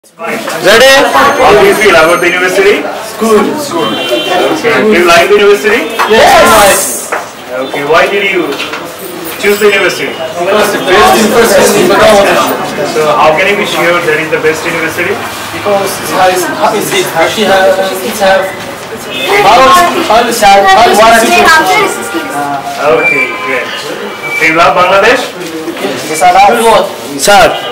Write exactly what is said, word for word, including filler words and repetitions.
Ready? How do you feel about the university? Good. Good. Okay. Do you like the university? Yes. Okay. Why did you choose the university? Because the best university in Dhaka. So how can you be sure that is the best university? Because it has, it actually has, it have highly highly Okay, great. Do you love Bangladesh? Yes, I love. Sir.